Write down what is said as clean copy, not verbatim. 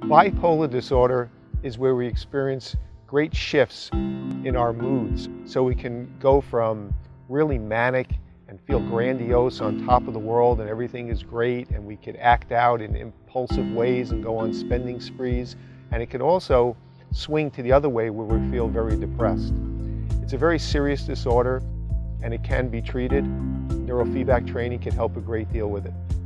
Bipolar disorder is where we experience great shifts in our moods. So we can go from really manic and feel grandiose on top of the world and everything is great, and we could act out in impulsive ways and go on spending sprees. And it can also swing to the other way where we feel very depressed. It's a very serious disorder and it can be treated. Neurofeedback training can help a great deal with it.